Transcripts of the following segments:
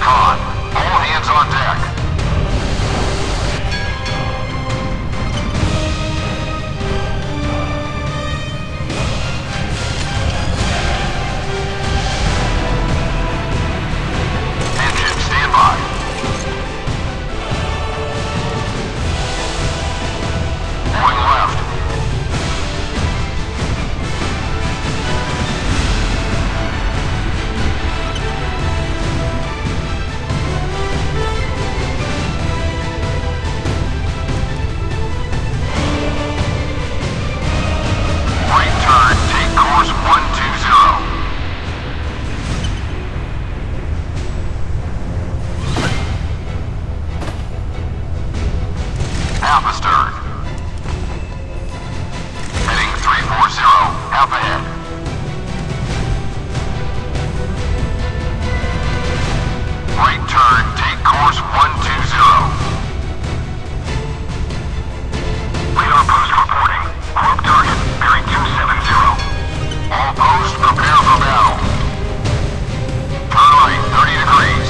on. All hands on deck. Engine, stand by. Going left. Right turn, take course 120. Half astern. Heading 340, half ahead. Right turn, take course 120. Radar post reporting. Group target, bearing 270. All posts, prepare for battle. Turn right, 30 degrees.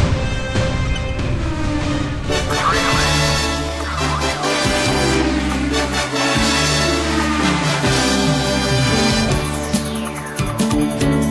Returning to base. Good work,